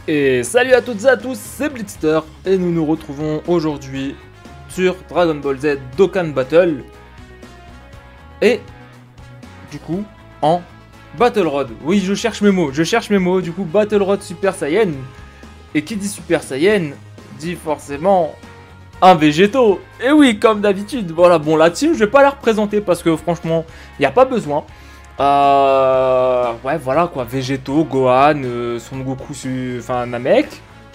Et salut à toutes et à tous, c'est Blitzster et nous nous retrouvons aujourd'hui sur Dragon Ball Z Dokkan Battle et du coup en Battle Road. Oui, je cherche mes mots, du coup Battle Road Super Saiyan. Et qui dit Super Saiyan dit forcément un végétaux. Et oui, comme d'habitude, voilà, bon la team je vais pas la représenter parce que franchement, il n'y a pas besoin. Ouais, voilà quoi, végétaux, Gohan, Son Goku, enfin Namek,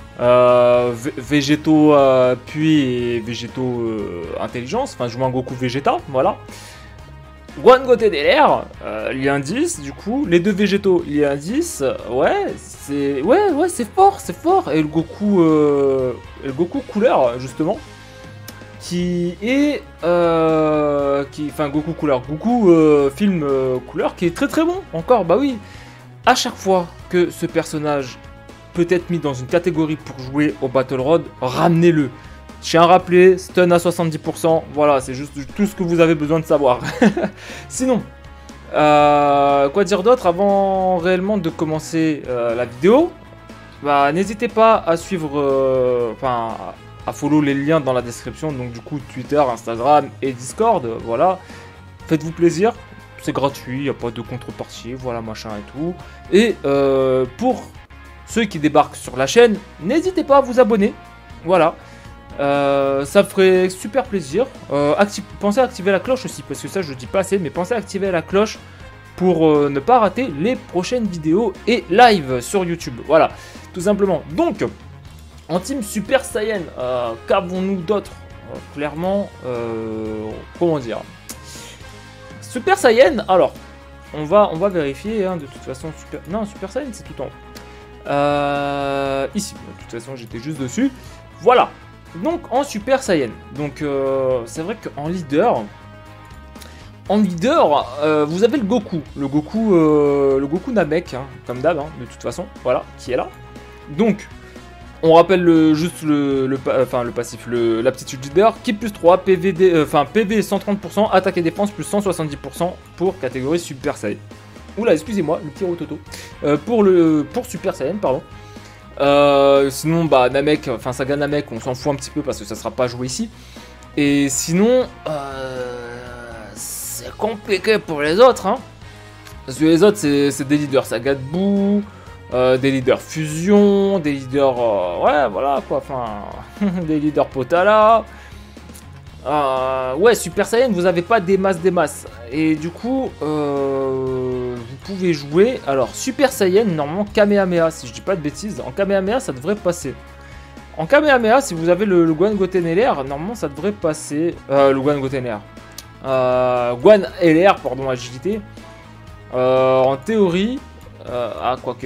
végétaux puis et végétaux intelligence, enfin je joue un Goku Vegeta, voilà. Gohan Goten LR, lien 10, du coup, les deux végétaux, lien 10, ouais, c'est fort, et le Goku couleur, justement. Qui est enfin Goku couleur, Goku film couleur qui est très très bon encore. Bah oui, à chaque fois que ce personnage peut être mis dans une catégorie pour jouer au Battle Road, ramenez-le. Je tiens à rappeler, stun à 70%, voilà, c'est juste tout ce que vous avez besoin de savoir. Sinon, quoi dire d'autre avant réellement de commencer la vidéo? Bah n'hésitez pas à suivre, à follow les liens dans la description, donc du coup Twitter, Instagram et Discord, voilà. Faites-vous plaisir, c'est gratuit, il n'y a pas de contrepartie, voilà, machin et tout. Et pour ceux qui débarquent sur la chaîne, n'hésitez pas à vous abonner, voilà. Ça ferait super plaisir. Pensez à activer la cloche aussi, parce que ça je dis pas assez, mais pensez à activer la cloche pour ne pas rater les prochaines vidéos et live sur YouTube, voilà, tout simplement. Donc, en team Super Saiyan, qu'avons-nous d'autre? Clairement, comment dire? Super Saiyan, alors, on va vérifier, hein, de toute façon, Super Saiyan, c'est tout en haut. Ici, de toute façon, j'étais juste dessus. Voilà, donc en Super Saiyan. Donc, c'est vrai qu'en leader, vous avez le Goku. Le Goku Namek, hein, comme d'hab, hein, de toute façon, voilà, qui est là. Donc, on rappelle juste le passif, l'aptitude leader, qui plus 3, PV 130%, attaque et défense plus 170% pour catégorie Super Saiyan. Oula, excusez-moi, le petit rototo. Pour Super Saiyan, pardon. Sinon, bah, Namek, enfin Saga Namek, on s'en fout un petit peu parce que ça sera pas joué ici. Et sinon, c'est compliqué pour les autres, hein. Parce que les autres, c'est des leaders Saga de Buu. Des leaders fusion, des leaders ouais voilà quoi, enfin des leaders Potala. Ouais, Super Saiyan, vous avez pas des masses et du coup vous pouvez jouer. Alors Super Saiyan, normalement Kamehameha, si je dis pas de bêtises, en Kamehameha ça devrait passer. En Kamehameha, si vous avez le Gohan Goten LR, normalement ça devrait passer. Le Gohan Goten LR, Gohan LR, pardon, agilité, en théorie, quoique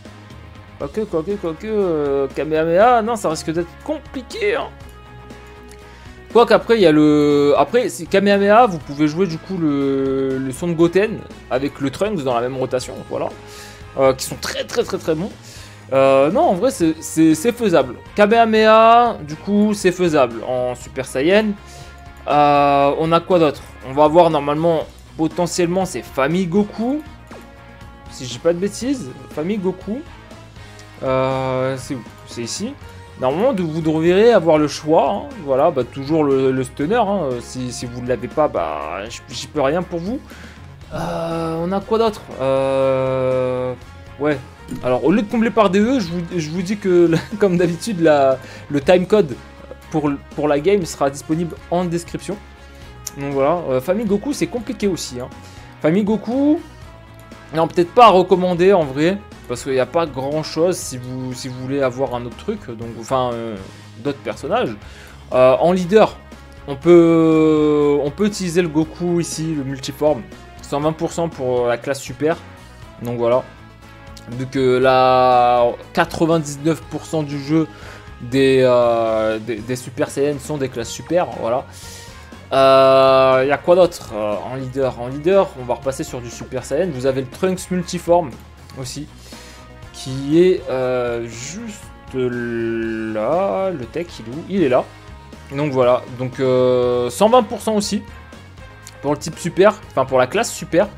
Kamehameha, non, ça risque d'être compliqué, hein. Quoique après, il y a le... Après, si Kamehameha, vous pouvez jouer du coup le Son Goten avec le Trunks dans la même rotation, voilà. Qui sont très bons. Non, en vrai, c'est faisable. Kamehameha, du coup, c'est faisable en Super Saiyan. On a quoi d'autre? On va avoir normalement, potentiellement, c'est Famille Goku. Si je dis pas de bêtises, Famille Goku. C'est où? C'est ici. Normalement, vous devriez avoir le choix, hein. Voilà, bah, toujours le stunner, hein. Si vous ne l'avez pas, bah, j'y peux rien pour vous. On a quoi d'autre? Ouais. Alors, au lieu de combler par DE, je vous dis que, comme d'habitude, le timecode pour la game sera disponible en description. Donc voilà. Famille Goku, c'est compliqué aussi, hein. Famille Goku, non, peut-être pas à recommander en vrai. Parce qu'il n'y a pas grand chose si vous voulez avoir un autre truc, donc enfin d'autres personnages. En leader, on peut utiliser le Goku ici, le multiforme, 120% pour la classe super. Donc voilà, vu que là 99% du jeu des Super Saiyan sont des classes super, voilà. Il y a quoi d'autre en leader? En leader, on va repasser sur du Super Saiyan. Vous avez le Trunks multiforme aussi, qui est juste là. Le tech, il est là. Donc voilà, donc 120% aussi pour le type super, enfin pour la classe super.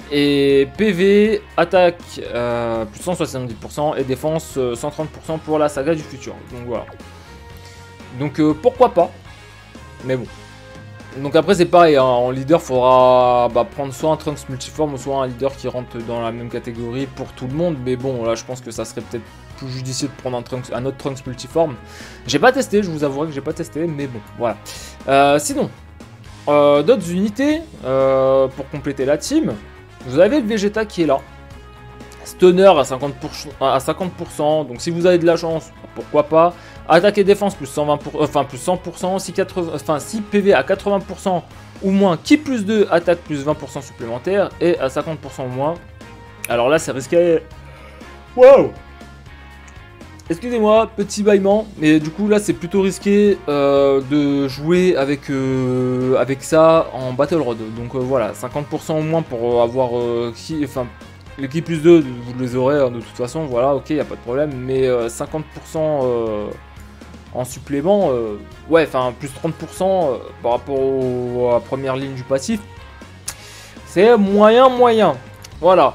Et PV, attaque plus 170% et défense 130% pour la saga du futur. Donc voilà. Donc pourquoi pas. Mais bon. Donc après c'est pareil, hein, en leader faudra prendre soit un Trunks multiforme ou soit un leader qui rentre dans la même catégorie pour tout le monde. Mais bon là je pense que ça serait peut-être plus judicieux de prendre un autre Trunks multiforme. J'ai pas testé, je vous avouerai que j'ai pas testé, mais bon voilà. Sinon, d'autres unités pour compléter la team. Vous avez le Vegeta qui est là. Stunner à 50%, donc si vous avez de la chance, pourquoi pas. Attaque et défense plus 120%, plus 100%, si PV à 80% ou moins, qui plus 2, attaque plus 20% supplémentaire, et à 50% ou moins. Alors là c'est risqué. Wow. Excusez-moi, petit bâillement, mais du coup là c'est plutôt risqué de jouer avec ça en Battle Road. Donc voilà, 50% au moins pour avoir les qui plus 2, vous les aurez de toute façon, voilà, ok, y a pas de problème, mais 50% en supplément, ouais, enfin plus 30% par rapport à la première ligne du passif, c'est moyen, voilà.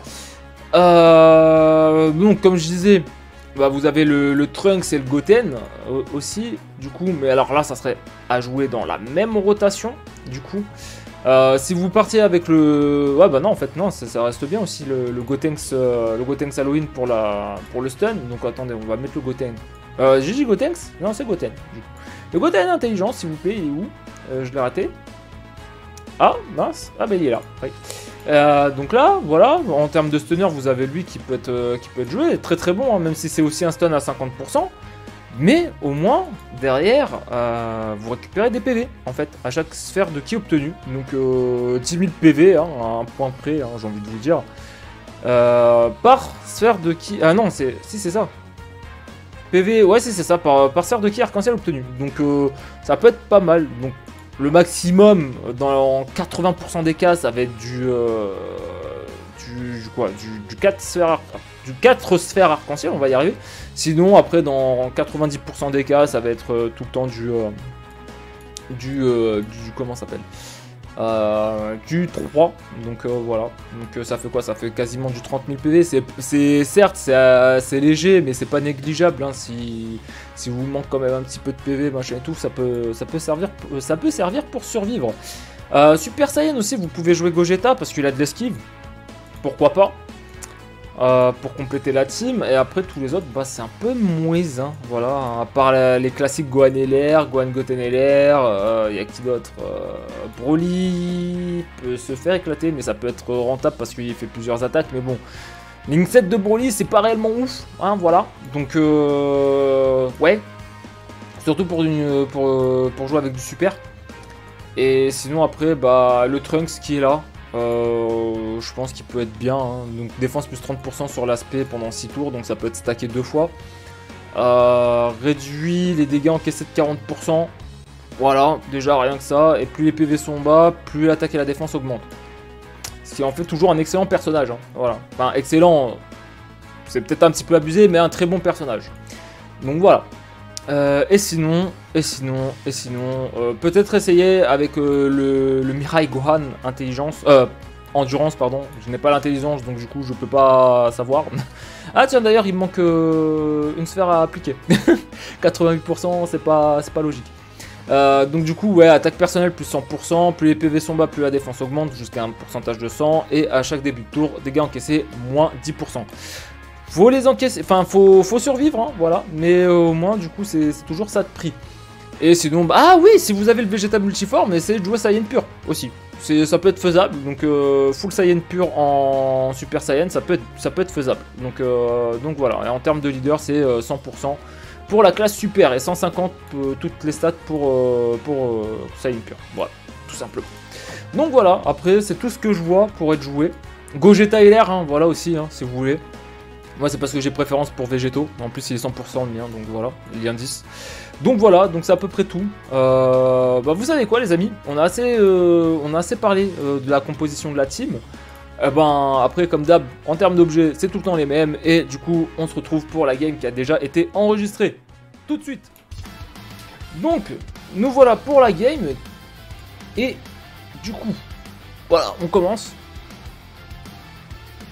Donc comme je disais, vous avez le Trunks et le Goten aussi, du coup, mais alors là, ça serait à jouer dans la même rotation, du coup. Si vous partiez avec le... Ouais, non, en fait, non, ça reste bien aussi, le Gotenks Halloween pour le stun. Donc attendez, on va mettre le Goten. J'ai dit Gotenks? Non, c'est Goten. Le Goten intelligence, s'il vous plaît, il est où? Je l'ai raté. Ah, mince. Ah, il est là. Oui. Donc là, voilà, en termes de stunner, vous avez lui qui peut être joué, très très bon, hein, même si c'est aussi un stun à 50%. Mais au moins, derrière, vous récupérez des PV, en fait, à chaque sphère de ki obtenue. Donc 10 000 PV, hein, à un point près, hein, j'ai envie de vous dire. Par sphère de ki... Ah non, si c'est ça. PV, ouais, c'est ça, par sphère de ki arc-en-ciel obtenue. Donc ça peut être pas mal. Donc le maximum, dans 80% des cas, ça va être du 4 sphères arc-en-ciel, on va y arriver. Sinon, après, dans 90% des cas, ça va être tout le temps comment ça s'appelle, du 3. Donc voilà. Donc ça fait quoi? Ça fait quasiment du 30 000 PV. Certes, c'est léger, mais c'est pas négligeable. Hein, si vous manque quand même un petit peu de PV, machin et tout, ça peut servir pour survivre. Super Saiyan aussi, vous pouvez jouer Gogeta parce qu'il a de l'esquive. Pourquoi pas? Pour compléter la team, et après tous les autres, c'est un peu moins, hein, voilà, à part les classiques Gohan LR, Gohan Goten LR, y a qui d'autre? Broly peut se faire éclater, mais ça peut être rentable parce qu'il fait plusieurs attaques, mais bon, Link 7 de Broly, c'est pas réellement ouf, hein, voilà, donc ouais, surtout pour jouer avec du super, et sinon après, le Trunks qui est là. Je pense qu'il peut être bien, hein. Donc défense plus 30% sur l'aspect pendant 6 tours, donc ça peut être stacké 2 fois. Réduit les dégâts encaissés de 40%. Voilà, déjà rien que ça. Et plus les PV sont bas, plus l'attaque et la défense augmentent. Ce qui en fait toujours un excellent personnage, hein. Voilà. Enfin, excellent, c'est peut-être un petit peu abusé, mais un très bon personnage. Donc voilà. Et sinon, peut-être essayer avec le Mirai Gohan Endurance, pardon. Je n'ai pas l'intelligence, donc du coup, je peux pas savoir. Ah tiens, d'ailleurs, il me manque une sphère à appliquer. 88%, c'est pas logique. Donc du coup, ouais, attaque personnelle plus 100%, plus les PV sont bas, plus la défense augmente jusqu'à un pourcentage de 100, et à chaque début de tour, dégâts encaissés, moins 10%. Faut les encaisser, enfin faut survivre, hein, voilà, mais au moins du coup c'est toujours ça de prix. Et sinon, ah oui, si vous avez le Vegeta multiforme, essayez de jouer Saiyan pur aussi. Ça peut être faisable, donc full Saiyan pur en Super Saiyan, ça peut être faisable. Donc voilà, et en termes de leader, c'est 100% pour la classe super et 150 toutes les stats pour Saiyan pur. Voilà, tout simplement. Donc voilà, après c'est tout ce que je vois pour être joué. Gogeta LR, hein, voilà aussi, hein, si vous voulez. Moi c'est parce que j'ai préférence pour Végétaux, en plus il est 100% le mien, donc voilà, il y a un 10. Donc voilà, donc c'est à peu près tout. Vous savez quoi les amis, on a assez parlé de la composition de la team. Après comme d'hab, en termes d'objets, c'est tout le temps les mêmes. Et du coup, on se retrouve pour la game qui a déjà été enregistrée. Tout de suite. Donc, nous voilà pour la game. Et du coup, voilà, on commence.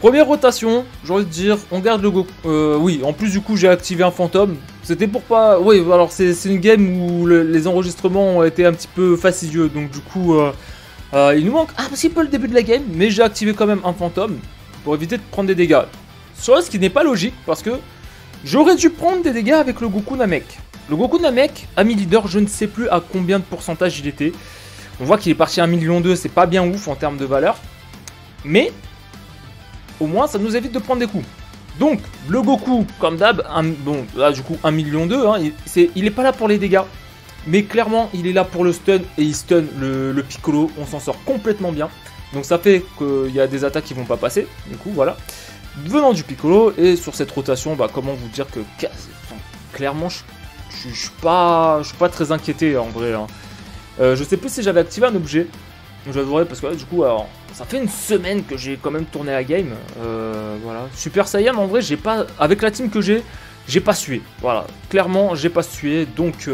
Première rotation, j'ai envie de dire, on garde le Goku. Oui, en plus du coup j'ai activé un fantôme. C'était pour pas... Oui, alors c'est une game où les enregistrements ont été un petit peu fastidieux. Donc du coup, il nous manque un petit peu le début de la game. Mais j'ai activé quand même un fantôme pour éviter de prendre des dégâts. Chose qui n'est pas logique parce que j'aurais dû prendre des dégâts avec le Goku Namek. Le Goku Namek, ami leader, je ne sais plus à combien de pourcentage il était. On voit qu'il est parti à 1,2 million, c'est pas bien ouf en termes de valeur. Mais... au moins, ça nous évite de prendre des coups. Donc, le Goku, comme d'hab, bon, là, du coup, 1,2 million, hein, il est pas là pour les dégâts. Mais clairement, il est là pour le stun, et il stun le Piccolo. On s'en sort complètement bien. Donc, ça fait qu'il y a des attaques qui vont pas passer. Du coup, voilà. Venant du Piccolo, et sur cette rotation, bah, comment vous dire que... clairement, je suis pas très inquiété, en vrai. Hein. Je sais plus si j'avais activé un objet. J'avouerai, parce que là, du coup, alors... ça fait une semaine que j'ai quand même tourné la game, voilà. Super Saiyan, en vrai, j'ai pas, avec la team que j'ai pas sué, voilà. Clairement, j'ai pas sué, donc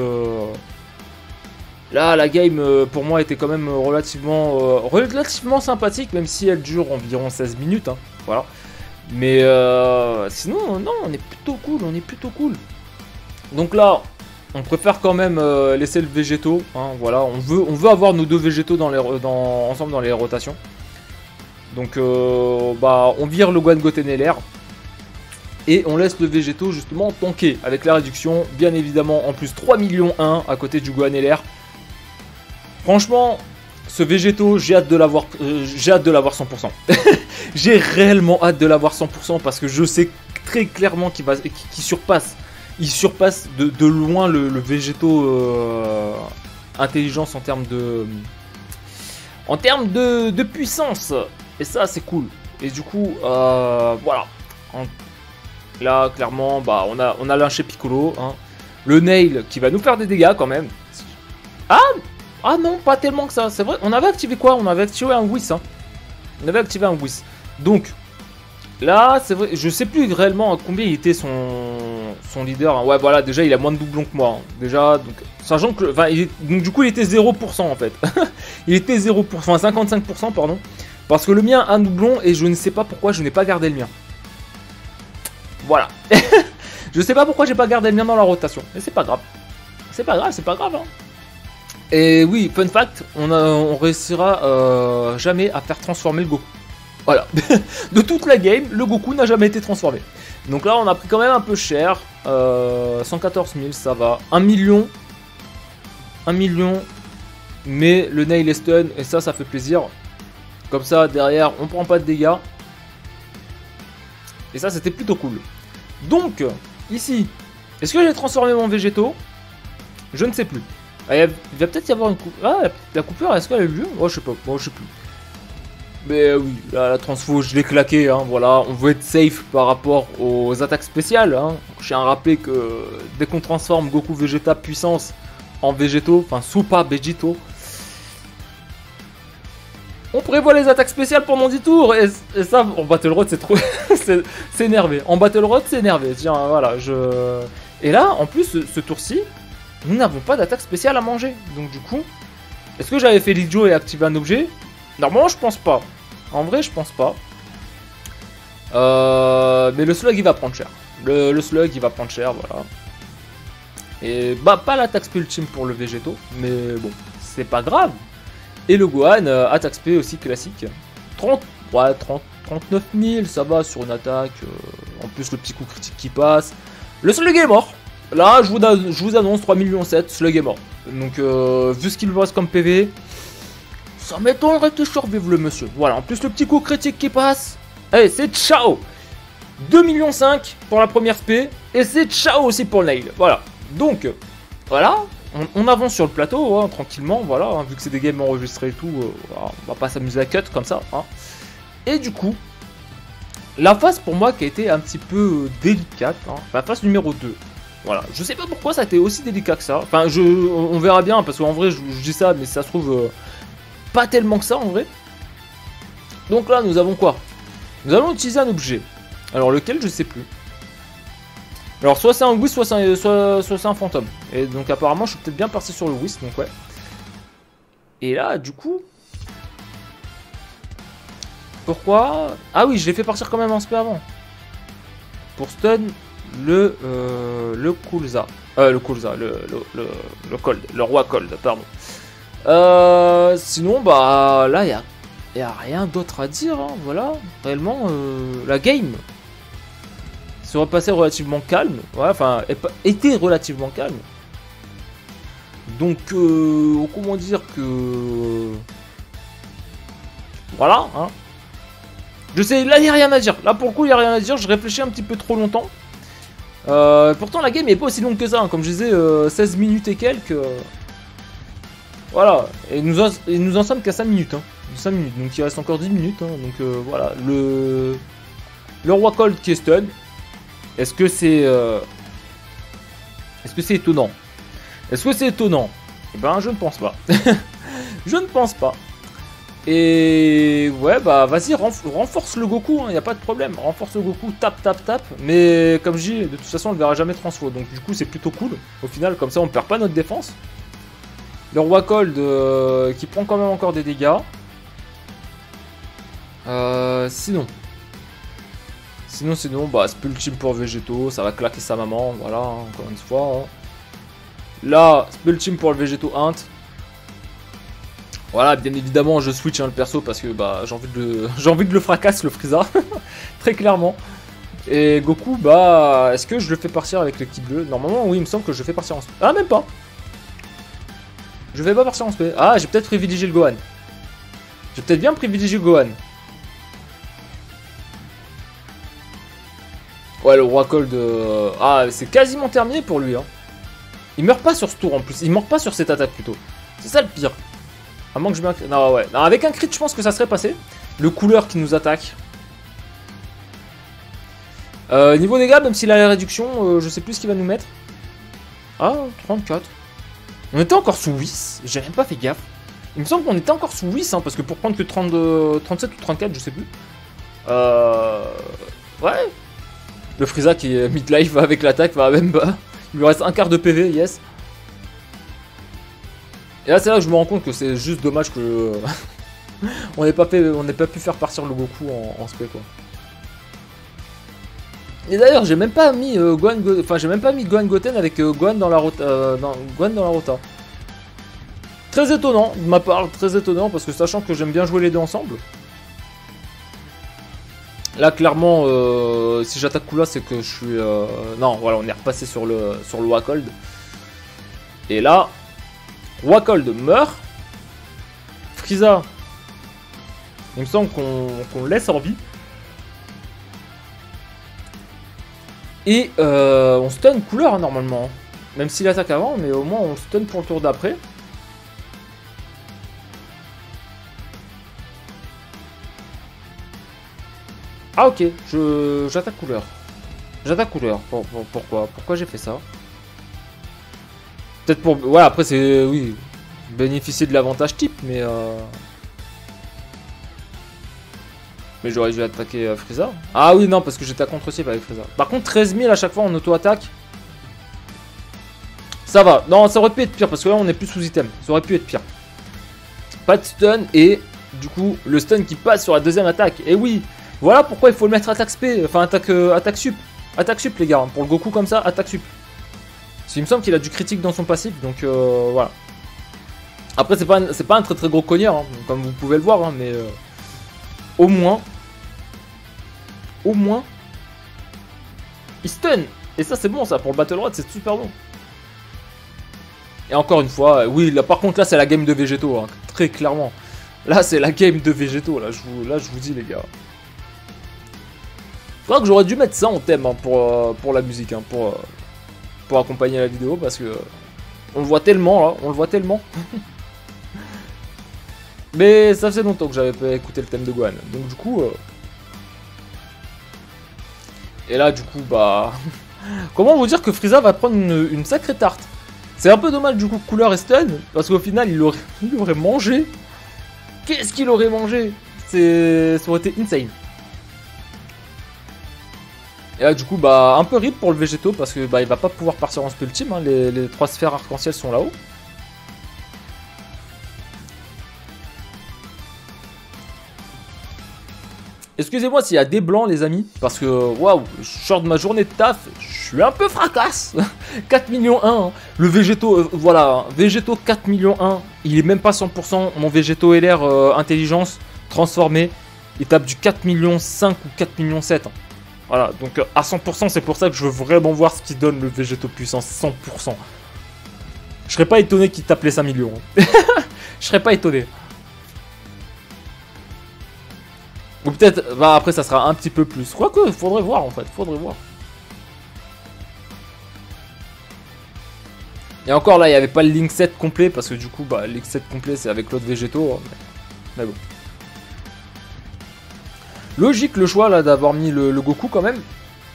là, la game pour moi était quand même relativement sympathique, même si elle dure environ 16 minutes, hein, voilà. Mais sinon, non, on est plutôt cool, Donc là, on préfère quand même laisser le végétaux, hein, voilà. On veut avoir nos deux végétaux ensemble dans les rotations. Donc bah on vire le Gohan Goten LR et on laisse le végétaux justement tanker avec la réduction, bien évidemment en plus 3 millions 1 à côté du Gohan LR. Franchement, ce végétaux, j'ai hâte de l'avoir 100%. J'ai réellement hâte de l'avoir 100% parce que je sais très clairement qu'il surpasse. Il surpasse de loin le végétaux intelligence en termes de puissance. Et ça, c'est cool. Et du coup, voilà. Là, clairement, bah, on a lynché Piccolo. Hein. Le Nail qui va nous faire des dégâts quand même. Ah non, pas tellement que ça. C'est vrai, on avait activé quoi? On avait activé un Whis. Hein. On avait activé un Whis. Donc, là, c'est vrai, je sais plus réellement à combien il était son leader. Hein. Ouais, voilà, déjà, il a moins de doublons que moi. Hein. Déjà, donc, sachant que... Enfin, donc, du coup, il était 0% en fait. Il était 0%, enfin 55%, pardon. Parce que le mien a un doublon et je ne sais pas pourquoi je n'ai pas gardé le mien. Voilà. Je sais pas pourquoi j'ai pas gardé le mien dans la rotation. Mais c'est pas grave. C'est pas grave. Hein. Et oui, fun fact, on réussira jamais à faire transformer le Goku. Voilà. De toute la game, le Goku n'a jamais été transformé. Donc là, on a pris quand même un peu cher. 114 000, ça va. 1 million. 1 million. Mais le Nail est stun et ça fait plaisir. Comme ça, derrière, on prend pas de dégâts. Et ça, c'était plutôt cool. Donc, ici, est-ce que j'ai transformé mon végétaux? Je ne sais plus. Il va peut-être y avoir une coupure. Ah, la coupure, est-ce qu'elle a eu lieu? Oh, je sais pas. Moi, je sais plus. Mais oui, là, la transfo, je l'ai claqué. Hein, voilà, on veut être safe par rapport aux attaques spéciales. Hein. Je tiens à rappeler que dès qu'on transforme Goku Vegeta puissance en végétaux, enfin, Super Vegito, on prévoit les attaques spéciales pendant 10 tours. Et ça, en Battle Road, c'est trop. c'est énervé. En Battle Road, c'est énervé. Tiens, voilà, Et là, en plus, ce tour-ci, nous n'avons pas d'attaque spéciale à manger. Donc, du coup, est-ce que j'avais fait l'idiot et activé un objet? Normalement, je pense pas. En vrai, je pense pas. Mais le slug, il va prendre cher. Le slug, il va prendre cher, voilà. Et bah, pas l'attaque spé ultime pour le végétaux. Mais bon, c'est pas grave. Et le Gohan, attaque spé aussi classique. 39 000, ça va sur une attaque. En plus, le petit coup critique qui passe. Le slug est mort. Là, je vous annonce 3,7 millions, slug est mort. Donc, vu ce qu'il reste comme PV, ça m'étonnerait qu'il survive le monsieur. Voilà, en plus, le petit coup critique qui passe. Allez, c'est ciao. 2,5 millions pour la première spé. Et c'est ciao aussi pour le Nail. Voilà. Donc, voilà. On avance sur le plateau, hein, tranquillement, voilà, hein, vu que c'est des games enregistrés et tout, on va pas s'amuser à cut comme ça. Hein. Et du coup, la phase pour moi qui a été un petit peu délicate, hein, la phase numéro 2. Voilà, je sais pas pourquoi ça a été aussi délicat que ça. Enfin, on verra bien, parce qu'en vrai, je dis ça, mais ça se trouve pas tellement que ça en vrai. Donc là, nous avons quoi? Nous allons utiliser un objet. Alors lequel, je sais plus. Alors soit c'est un Whis, soit c'est un fantôme. Et donc apparemment je suis peut-être bien parti sur le Whis, donc ouais. Et là du coup... Pourquoi? Ah oui, je l'ai fait partir quand même en spé avant. Pour stun le Kulza. Le Kulza, le Cold, le roi Cold, pardon. Sinon, bah là, y a rien d'autre à dire, hein, voilà. Réellement, la game serait passée relativement calme. Ouais, enfin, était relativement calme. Donc, comment dire que... Voilà, hein. Je sais, là, il n'y a rien à dire. Là, pour le coup, il n'y a rien à dire. Je réfléchis un petit peu trop longtemps. Pourtant, la game n'est pas aussi longue que ça. Hein. Comme je disais, 16 minutes et quelques. Voilà. Et nous en sommes qu'à 5 minutes. Hein. 5 minutes. Donc, il reste encore 10 minutes. Hein. Donc, voilà. Le roi Cold qui est stun. Est-ce que c'est... Est-ce que c'est étonnant? Est-ce que c'est étonnant? Eh ben, je ne pense pas. Je ne pense pas. Et ouais, bah vas-y, renforce le Goku, hein, y a pas de problème. Renforce le Goku, tape, tape, tape. Mais comme je dis, de toute façon, on le verra jamais transfo. Donc du coup, c'est plutôt cool. Au final, comme ça, on perd pas notre défense. Le roi Cold qui prend quand même encore des dégâts. Sinon, bah Spulchim pour Végéto, ça va claquer sa maman, voilà, hein, encore une fois. Hein. Là, Spulchim pour le Végéto Int. Voilà, bien évidemment, je switch hein, le perso parce que bah j'ai envie de le fracasser le Frieza, très clairement. Et Goku, bah, est-ce que je le fais partir avec le kit bleu? Normalement, oui, il me semble que je le fais partir en spé. Ah, même pas. Je vais pas partir en spé. Ah, j'ai peut-être privilégié le Gohan. J'ai peut-être bien privilégié le Gohan. Ouais, le roi Cold. Ah, c'est quasiment terminé pour lui. Hein. Il meurt pas sur ce tour en plus. Il meurt pas sur cette attaque plutôt. C'est ça le pire. À moins que je mette un crit. Non, ouais. Non, avec un crit, je pense que ça serait passé. Le couleur qui nous attaque. Niveau dégâts, même s'il a la réduction, je sais plus ce qu'il va nous mettre. Ah, 34. On était encore sous 8. J'ai même pas fait gaffe. Il me semble qu'on était encore sous 8, hein, parce que pour prendre que 37 ou 34, je sais plus. Ouais. Le Frieza qui est mid-life avec l'attaque va même bas. Il lui reste un quart de PV, yes. Et là, c'est là que je me rends compte que c'est juste dommage que on n'ait pas pu faire partir le Goku en spé quoi. Et d'ailleurs, j'ai même pas mis Gohan Goten avec Gohan dans la rota. Très étonnant de ma part, très étonnant parce que sachant que j'aime bien jouer les deux ensemble. Là, clairement, si j'attaque Kula, c'est que je suis. Non, voilà, on est repassé sur le Wacold. Et là. Wacold meurt. Frieza. Il me semble qu'on le laisse en vie. Et on stun couleur hein, normalement. Même s'il attaque avant, mais au moins on stun pour le tour d'après. Ah ok, j'attaque couleur. J'attaque couleur. Pourquoi j'ai fait ça? Peut-être pour... Ouais, après c'est... Oui, bénéficier de l'avantage type, mais... Mais j'aurais dû attaquer Frieza. Ah oui, non, parce que j'étais à contre-cible avec Frieza. Par contre, 13 000 à chaque fois en auto-attaque. Ça va. Non, ça aurait pu être pire, parce que là, on est plus sous item. Ça aurait pu être pire. Pas de stun, et du coup, le stun qui passe sur la deuxième attaque. Et oui, voilà pourquoi il faut le mettre attaque spé. Enfin, attaque sup. Attaque sup, les gars. Pour le Goku comme ça, attaque sup. Parce qu'il me semble qu'il a du critique dans son passif, donc voilà. Après, c'est pas un très très gros cogneur, hein, comme vous pouvez le voir, hein, mais au moins, il stun. Et ça, c'est bon, ça, pour le Battle Rod, c'est super bon. Et encore une fois, oui, là, par contre, là, c'est la game de Végéto, hein, très clairement. Là, c'est la game de Végéto, là, je vous dis, les gars. Je crois que j'aurais dû mettre ça en thème hein, pour la musique, hein, pour accompagner la vidéo, parce que on le voit tellement, là, on le voit tellement. Mais ça faisait longtemps que j'avais pas écouté le thème de Gohan, donc du coup... Et là, du coup, bah... Comment vous dire que Frieza va prendre une sacrée tarte? C'est un peu dommage, du coup, couleur et stun, parce qu'au final, il aurait mangé. Qu'est-ce qu'il aurait mangé? Ça aurait été insane. Et là, du coup, bah, un peu rip pour le Végéto, parce que bah, il va pas pouvoir partir en Spulchim, hein, les 3 sphères arc-en-ciel sont là-haut. Excusez-moi s'il y a des blancs, les amis, parce que, waouh, je sors de ma journée de taf, je suis un peu fracasse. 4 millions 1, hein. Le Végéto, voilà, Végéto 4 millions 1, il est même pas 100%, mon Végéto LR intelligence transformé, il tape du 4 millions 5 ou 4 millions 7. Hein. Voilà, donc à 100%, c'est pour ça que je veux vraiment voir ce qu'il donne le Végéto puissance, 100%. Je serais pas étonné qu'il tape les 5 millions. Hein. Je serais pas étonné. Ou peut-être, bah après ça sera un petit peu plus. Quoique, faudrait voir en fait, faudrait voir. Et encore là, il n'y avait pas le Link 7 complet, parce que du coup, bah, le Link 7 complet c'est avec l'autre Végéto. Hein, mais bon. Logique le choix là d'avoir mis le Goku quand même.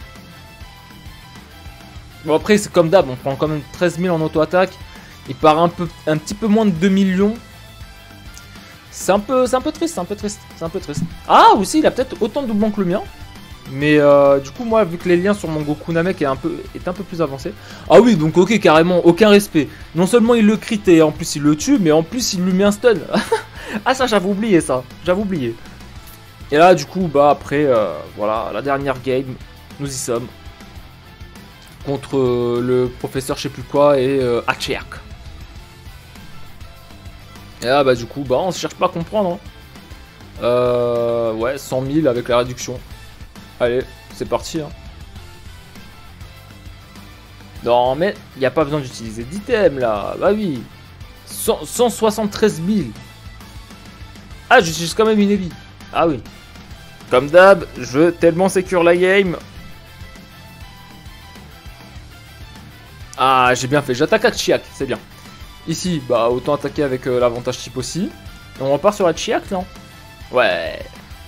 Bon après c'est comme d'hab, on prend quand même 13 000 en auto-attaque. Il part un petit peu moins de 2 millions. C'est un peu triste, c'est un peu triste. Ah aussi il a peut-être autant de doublons que le mien. Mais du coup moi vu que les liens sur mon Goku Namek est un peu plus avancé. Ah oui donc ok carrément, aucun respect. Non seulement il le crit et en plus il le tue, mais en plus il lui met un stun. Ah ça j'avais oublié ça, j'avais oublié. Et là du coup bah après voilà la dernière game, nous y sommes. Contre le professeur je sais plus quoi et Hachiak. Et là bah du coup bah on se cherche pas à comprendre hein. Ouais 100 000 avec la réduction. Allez c'est parti hein. Non mais il n'y a pas besoin d'utiliser d'items là. Bah oui 173 000. Ah j'utilise quand même une Eevee. Ah oui. Comme d'hab je veux tellement sécure la game. Ah j'ai bien fait, j'attaque Hachiak, c'est bien. Ici, bah autant attaquer avec l'avantage type aussi. Et on repart sur la Hachiak, non? Ouais.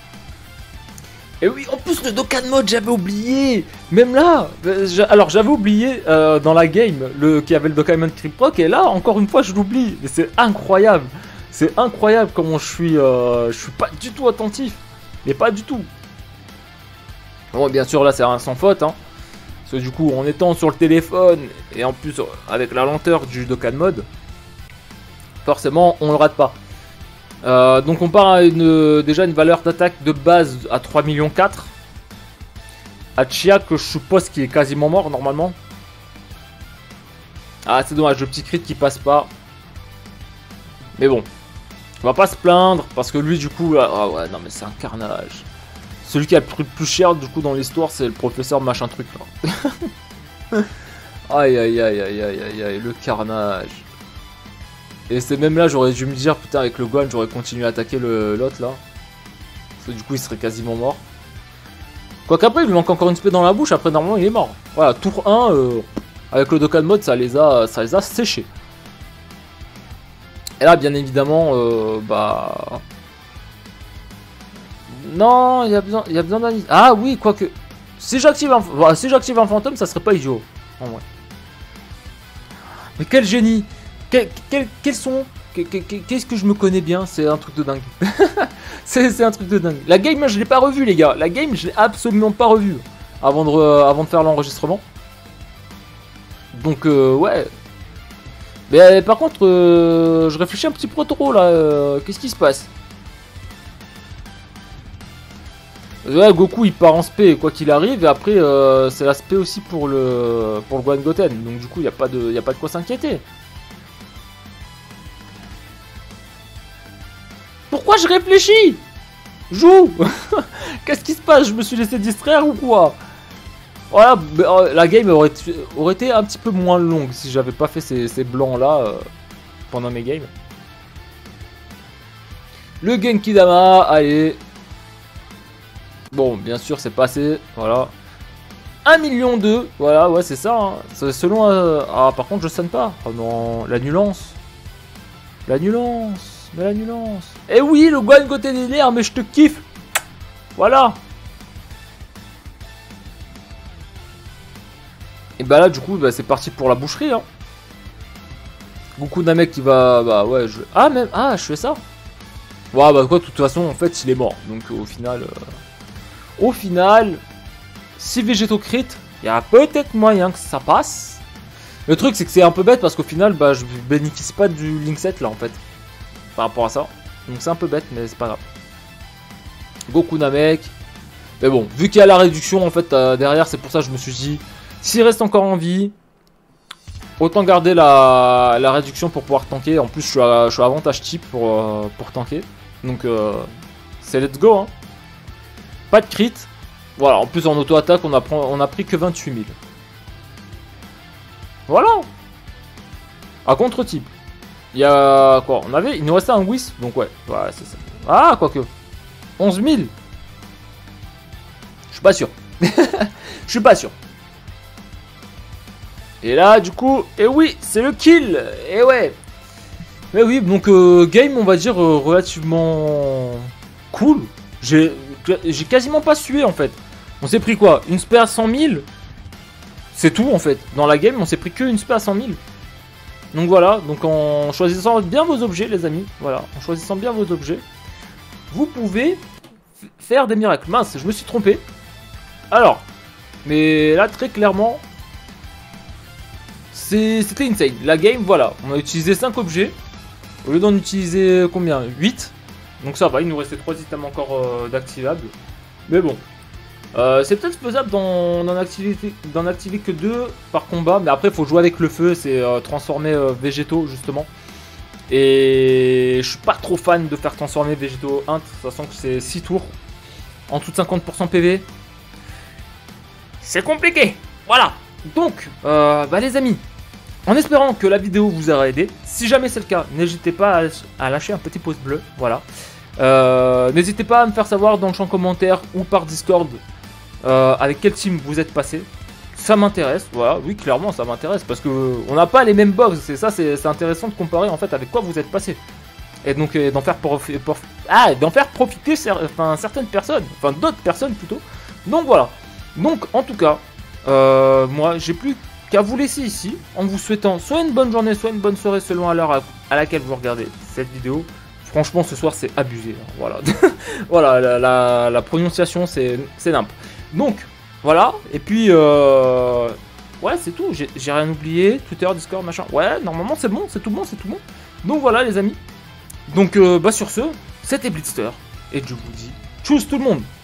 Et oui, en plus le Dokkan Mode, j'avais oublié. Même là, alors j'avais oublié dans la game qu'il y avait le Dokkan Mode Trip Rock. Et là, encore une fois, je l'oublie. Mais c'est incroyable. C'est incroyable comment je suis pas du tout attentif. Mais pas du tout. Bon, bien sûr, là, c'est un sans faute, hein. Parce que du coup, en étant sur le téléphone et en plus avec la lenteur du Dokkan Mode, forcément, on le rate pas. Donc on part à déjà une valeur d'attaque de base à 3 millions 4. Hachiak, que je suppose qu'il est quasiment mort normalement. Ah, c'est dommage, le petit crit qui passe pas. Mais bon, on va pas se plaindre parce que lui, du coup, là, ah ouais, non mais c'est un carnage. Celui qui a le prix le plus cher du coup dans l'histoire, c'est le professeur machin truc là. Aïe aïe aïe aïe aïe aïe aïe, le carnage. Et c'est même là, j'aurais dû me dire, putain, avec le Gohan, j'aurais continué à attaquer l'autre là. Parce que du coup, il serait quasiment mort. Quoiqu'après, il lui manque encore une spé dans la bouche, après, normalement, il est mort. Voilà, tour 1, avec le Dokkan Mode, ça les a séchés. Et là, bien évidemment, bah... Non, il y a besoin d'un... Ah oui, quoique... Si j'active un fantôme, ça serait pas idiot. En vrai. Mais quel génie! Quels sont... Qu'est-ce que je me connais bien? C'est un truc de dingue. c'est un truc de dingue. La game, je l'ai pas revue, les gars. La game, je l'ai absolument pas revue. Avant de faire l'enregistrement. Donc, ouais. Mais par contre, je réfléchis un petit peu trop, là. Qu'est-ce qui se passe? Ouais, Goku il part en spé quoi qu'il arrive et après c'est la spé aussi pour le Gohan Goten, donc du coup il n'y a pas de quoi s'inquiéter. Pourquoi je réfléchis? Joue. Qu'est-ce qui se passe? Je me suis laissé distraire ou quoi? Voilà, la game aurait été un petit peu moins longue si j'avais pas fait ces blancs là pendant mes games. Le Genki Dama, allez. Bon, bien sûr, c'est passé, voilà. 1 million 2, voilà, ouais, c'est ça. Hein. Selon... Ah, par contre, je sonne pas. Oh non, l'annulance. L'annulance, mais l'annulance. Eh oui, le Gohan Goten LR, mais je te kiffe. Voilà. Et bah là, du coup, bah, c'est parti pour la boucherie. Hein. Beaucoup d'un mec qui va... Bah ouais, je... Ah, même... Ah, je fais ça. Ouais, bah quoi, de toute façon, en fait, il est mort. Donc, au final... Au final, si Végéto crit, il y a peut-être moyen que ça passe. Le truc, c'est que c'est un peu bête parce qu'au final, bah, je bénéficie pas du Link 7 là en fait. Par rapport à ça. Donc c'est un peu bête, mais c'est pas grave. Goku Namek. Mais bon, vu qu'il y a la réduction en fait derrière, c'est pour ça que je me suis dit, s'il reste encore en vie, autant garder la réduction pour pouvoir tanker. En plus, je suis à avantage type pour tanker. Donc, c'est let's go. Hein. Pas de crit. Voilà, en plus en auto-attaque, on a pris que 28 000. Voilà. À contre-type. Il y a quoi? Il nous restait un Whis, donc ouais, c'est ça. Ah, quoique. 11 000. Je suis pas sûr. Je suis pas sûr. Et là, du coup, et oui, c'est le kill. Et ouais. Mais oui, donc game, on va dire relativement cool. J'ai quasiment pas sué en fait. On s'est pris quoi? Une spé à 100 000. C'est tout en fait. Dans la game, on s'est pris que une spé à 100 000. Donc voilà, donc en choisissant bien vos objets, les amis. Voilà, en choisissant bien vos objets, vous pouvez faire des miracles. Mince, je me suis trompé. Alors, mais là, très clairement, c'était insane. La game, voilà, on a utilisé 5 objets. Au lieu d'en utiliser combien? 8. Donc ça va, il nous restait 3 items encore d'activables. Mais bon, c'est peut-être faisable d'en activer que 2 par combat. Mais après, il faut jouer avec le feu, c'est transformer végétaux, justement. Et je suis pas trop fan de faire transformer végétaux int, sachant que c'est 6 tours. En dessous de 50% PV. C'est compliqué. Voilà. Donc, les amis, en espérant que la vidéo vous aura aidé, si jamais c'est le cas, n'hésitez pas à lâcher un petit pouce bleu, voilà. N'hésitez pas à me faire savoir dans le champ commentaire ou par Discord avec quel team vous êtes passé. Ça m'intéresse, voilà, oui clairement ça m'intéresse parce que on n'a pas les mêmes box, c'est ça, c'est intéressant de comparer en fait avec quoi vous êtes passé. Et donc d'en faire profiter certaines personnes, enfin d'autres personnes plutôt. Donc voilà, donc en tout cas, moi j'ai plus qu'à vous laisser ici en vous souhaitant soit une bonne journée, soit une bonne soirée selon à l'heure à laquelle vous regardez cette vidéo. Franchement, ce soir c'est abusé, hein, voilà. Voilà, la prononciation c'est nimp. Donc voilà, et puis ouais, c'est tout, j'ai rien oublié, Twitter, Discord, machin. Ouais, normalement c'est bon, c'est tout bon, c'est tout bon. Donc voilà les amis. Donc sur ce, c'était Blitster et je vous dis tchuss tout le monde.